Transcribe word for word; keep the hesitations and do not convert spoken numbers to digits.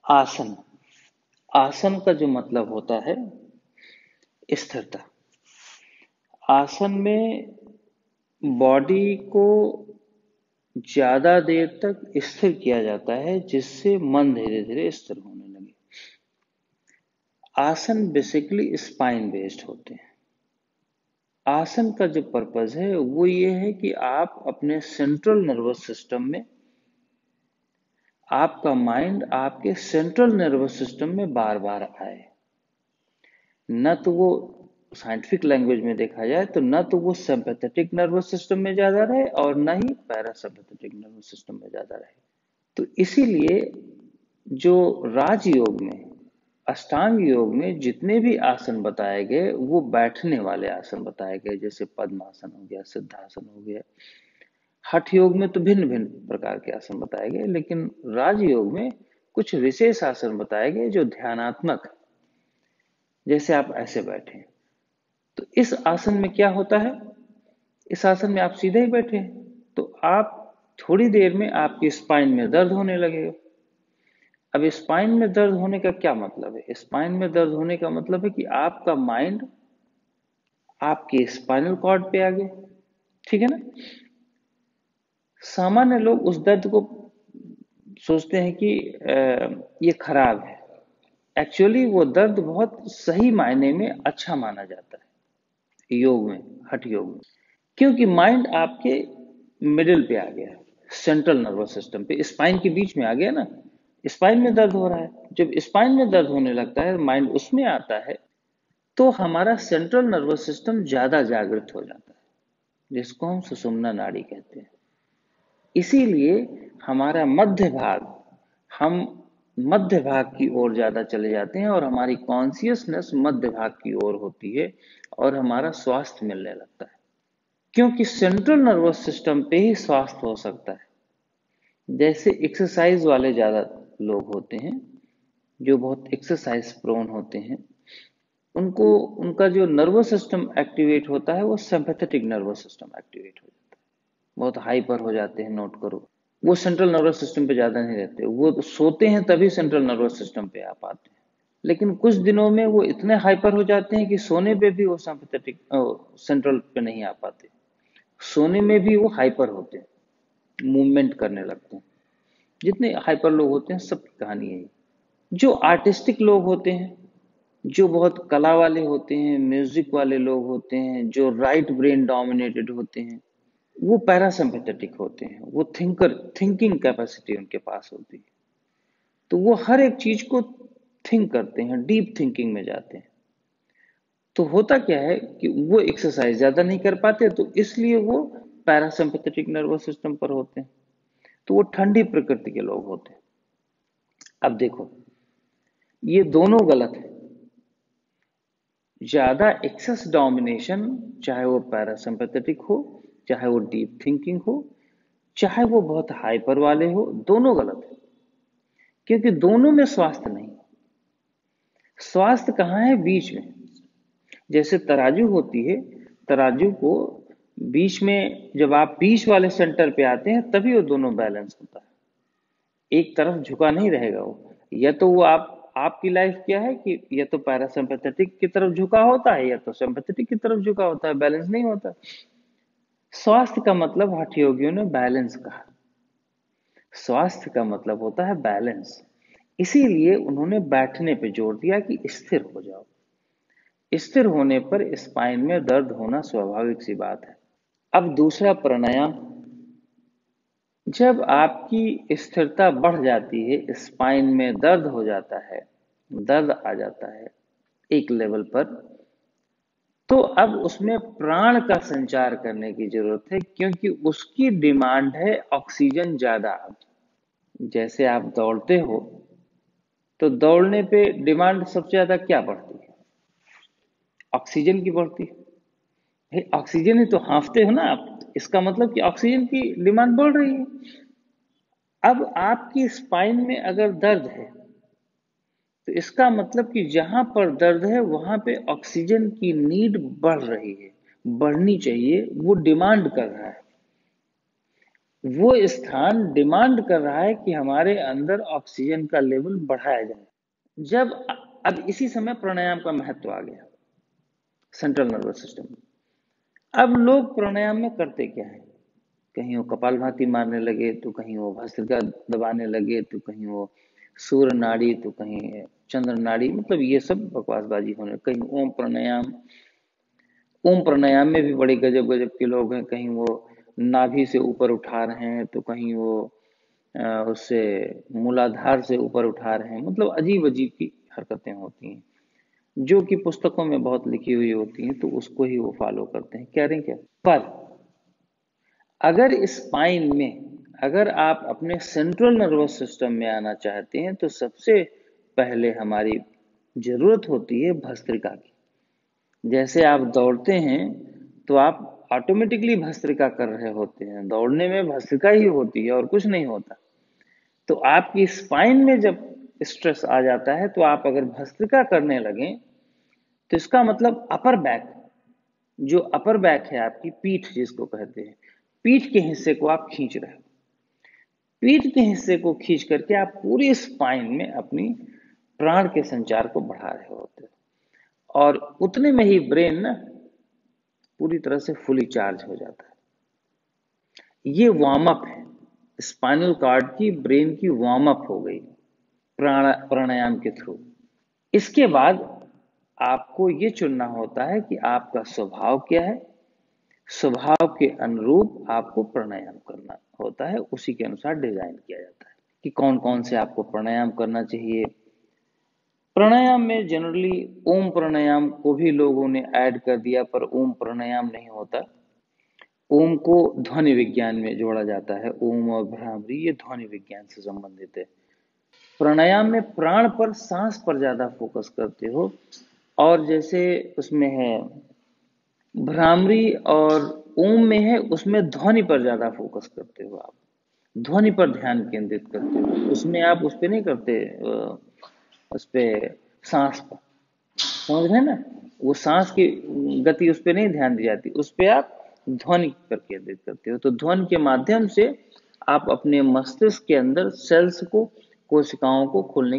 आसन। आसन का जो मतलब होता है स्थिरता। आसन में बॉडी को ज्यादा देर तक स्थिर किया जाता है जिससे मन धीरे धीरे स्थिर होने लगे। आसन बेसिकली स्पाइन बेस्ड होते हैं। आसन का जो पर्पज है वो ये है कि आप अपने सेंट्रल नर्वस सिस्टम में, आपका माइंड आपके सेंट्रल नर्वस सिस्टम में बार बार आए। न तो वो साइंटिफिक लैंग्वेज में देखा जाए तो न तो वो सिंपैथेटिक नर्वस सिस्टम में ज्यादा रहे और न ही पैरासिम्पैथेटिक नर्वस सिस्टम में ज्यादा रहे। तो इसीलिए जो राजयोग में, अष्टांग योग में जितने भी आसन बताए गए वो बैठने वाले आसन बताए गए, जैसे पद्मासन हो गया, सिद्धासन हो गया। हठ योग में तो भिन्न भिन्न प्रकार के आसन बताए गए, लेकिन राजयोग में कुछ विशेष आसन बताए गए जो ध्यानात्मक, जैसे आप ऐसे बैठे। तो इस आसन में क्या होता है, इस आसन में आप सीधे ही बैठे तो आप थोड़ी देर में आपकी स्पाइन में दर्द होने लगेगा। अब स्पाइन में दर्द होने का क्या मतलब है? स्पाइन में दर्द होने का मतलब है कि आपका माइंड आपके स्पाइनल कॉर्ड पे आ गया, ठीक है ना। सामान्य लोग उस दर्द को सोचते हैं कि ये खराब है। एक्चुअली वो दर्द बहुत सही मायने में अच्छा माना जाता है योग में, हठ योग में, क्योंकि माइंड आपके मिडिल पे आ गया, सेंट्रल नर्वस सिस्टम पे, स्पाइन के बीच में आ गया ना। स्पाइन में दर्द हो रहा है, जब स्पाइन में दर्द होने लगता है, माइंड उसमें आता है, तो हमारा सेंट्रल नर्वस सिस्टम ज्यादा जागृत हो जाता है, जिसको हम सुषुम्ना नाड़ी कहते हैं। इसीलिए हमारा मध्य भाग, हम मध्य भाग की ओर ज्यादा चले जाते हैं और हमारी कॉन्शियसनेस मध्य भाग की ओर होती है और हमारा स्वास्थ्य मिलने लगता है, क्योंकि सेंट्रल नर्वस सिस्टम पे ही स्वास्थ्य हो सकता है। जैसे एक्सरसाइज वाले ज्यादा लोग होते हैं, जो बहुत एक्सरसाइज प्रोन होते हैं, उनको उनका जो नर्वस सिस्टम एक्टिवेट होता है वो सिंपैथेटिक नर्वस सिस्टम एक्टिवेट हो जाता है, बहुत हाइपर हो जाते हैं। नोट करो, वो सेंट्रल नर्वस सिस्टम पे ज्यादा नहीं रहते, वो तो सोते हैं तभी सेंट्रल नर्वस सिस्टम पे आ पाते हैं। लेकिन कुछ दिनों में वो इतने हाइपर हो जाते हैं कि सोने पे भी वो सिंपैथेटिक सेंट्रल पे नहीं आ पाते, सोने में भी वो हाइपर होते हैं, मूवमेंट करने लगते हैं। जितने हाइपर लोग होते हैं सबकी कहानी है। जो आर्टिस्टिक लोग होते हैं, जो बहुत कला वाले होते हैं, म्यूजिक वाले लोग होते हैं, जो राइट ब्रेन डोमिनेटेड होते हैं, वो पैरासिम्पैथेटिक होते हैं। वो थिंकर, थिंकिंग कैपेसिटी उनके पास होती है, तो वो हर एक चीज को थिंक करते हैं, डीप थिंकिंग में जाते हैं। तो होता क्या है कि वो एक्सरसाइज ज्यादा नहीं कर पाते, तो इसलिए वो पैरासिम्पैथेटिक नर्वस सिस्टम पर होते हैं, तो वो ठंडी प्रकृति के लोग होते हैं। अब देखो, ये दोनों गलत है। ज्यादा एक्सेस डोमिनेशन, चाहे वो पैरासिम्पैथेटिक हो, चाहे वो डीप थिंकिंग हो, चाहे वो बहुत हाइपर वाले हो, दोनों गलत है, क्योंकि दोनों में स्वास्थ्य नहीं। स्वास्थ्य कहाँ है? बीच में। जैसे तराजू होती है, तराजू को बीच में, जब आप बीच वाले सेंटर पे आते हैं तभी वो दोनों बैलेंस होता है। एक तरफ झुका नहीं रहेगा वो, या तो वो आप, आपकी लाइफ क्या है कि या तो पैरासिम्पैथेटिक की तरफ झुका होता है या तो सिंपैथेटिक की तरफ झुका होता है, बैलेंस नहीं होता। स्वास्थ्य का मतलब हठ योगियों ने बैलेंस कहा। स्वास्थ्य का मतलब होता है बैलेंस। इसीलिए उन्होंने बैठने पे जोर दिया कि स्थिर हो जाओ। स्थिर होने पर स्पाइन में दर्द होना स्वाभाविक सी बात है। अब दूसरा प्राणायाम, जब आपकी स्थिरता बढ़ जाती है, स्पाइन में दर्द हो जाता है, दर्द आ जाता है एक लेवल पर, तो अब उसमें प्राण का संचार करने की जरूरत है, क्योंकि उसकी डिमांड है ऑक्सीजन ज्यादा। जैसे आप दौड़ते हो तो दौड़ने पे डिमांड सबसे ज्यादा क्या बढ़ती है? ऑक्सीजन की बढ़ती है। भाई ऑक्सीजन ही तो हांफते हो ना आप, इसका मतलब कि ऑक्सीजन की डिमांड बढ़ रही है। अब आपकी स्पाइन में अगर दर्द है तो इसका मतलब कि जहां पर दर्द है वहां पे ऑक्सीजन की नीड बढ़ रही है, बढ़नी चाहिए, वो डिमांड कर रहा है। वो स्थान डिमांड कर रहा है कि हमारे अंदर ऑक्सीजन का लेवल बढ़ाया जाए। जब अब इसी समय प्राणायाम का महत्व आ गया सेंट्रल नर्वस सिस्टम में। अब लोग प्राणायाम में करते क्या है, कहीं वो कपालभाति मारने लगे, तो कहीं वो भस्त्रिका दबाने लगे, तो कहीं वो सूर्य नाड़ी, तो कहीं चंद्र नाड़ी, मतलब ये सब बकवासबाजी होने, कहीं ओम प्राणायाम। ओम प्राणायाम में भी बड़े गजब गजब के लोग हैं, कहीं वो नाभि से ऊपर उठा रहे हैं, तो कहीं वो अ, उससे मूलाधार से ऊपर उठा रहे हैं, मतलब अजीब अजीब की हरकतें होती हैं जो कि पुस्तकों में बहुत लिखी हुई होती हैं, तो उसको ही वो फॉलो करते हैं, कह रहे हैं क्या। पर अगर स्पाइन में, अगर आप अपने सेंट्रल नर्वस सिस्टम में आना चाहते हैं, तो सबसे पहले हमारी जरूरत होती है भस्त्रिका की। जैसे आप दौड़ते हैं तो आप ऑटोमेटिकली भस्त्रिका कर रहे होते हैं, दौड़ने में भस्त्रिका ही होती है और कुछ नहीं होता। तो आपकी स्पाइन में जब स्ट्रेस आ जाता है, तो आप अगर भस्त्रिका करने लगें, तो इसका मतलब अपर बैक, जो अपर बैक है आपकी पीठ जिसको कहते हैं, पीठ के हिस्से को आप खींच रहे हो। पीठ के हिस्से को खींच करके आप पूरी स्पाइन में अपनी प्राण के संचार को बढ़ा रहे होते हो, और उतने में ही ब्रेन ना पूरी तरह से फुली चार्ज हो जाता है। ये वार्म अप है, स्पाइनल कॉर्ड की, ब्रेन की वार्म अप हो गई प्राण प्राणायाम के थ्रू। इसके बाद आपको ये चुनना होता है कि आपका स्वभाव क्या है, स्वभाव के अनुरूप आपको प्राणायाम करना होता है, उसी के अनुसार डिजाइन किया जाता है कि कौन कौन से आपको प्राणायाम करना चाहिए। प्राणायाम में जनरली ओम प्राणायाम को भी लोगों ने ऐड कर दिया, पर ओम प्राणायाम नहीं होता। ओम को ध्वनि विज्ञान में जोड़ा जाता है, ओम और भ्रामरी ये ध्वनि विज्ञान से संबंधित है। प्राणायाम में प्राण पर, सांस पर ज्यादा फोकस करते हो, और जैसे उसमें है भ्रामरी और ओम में है, उसमें ध्वनि पर ज्यादा फोकस करते हो, आप ध्वनि पर ध्यान केंद्रित करते हो, उसमें आप उस पर नहीं करते, उस पे सांस पर, समझ रहे हैं ना, वो सांस की गति उस पर नहीं ध्यान दी जाती, उस पे आप ध्वनि पर केंद्रित करते हो। तो ध्वनि के माध्यम से आप अपने मस्तिष्क के अंदर सेल्स को, कोशिकाओं को खोलने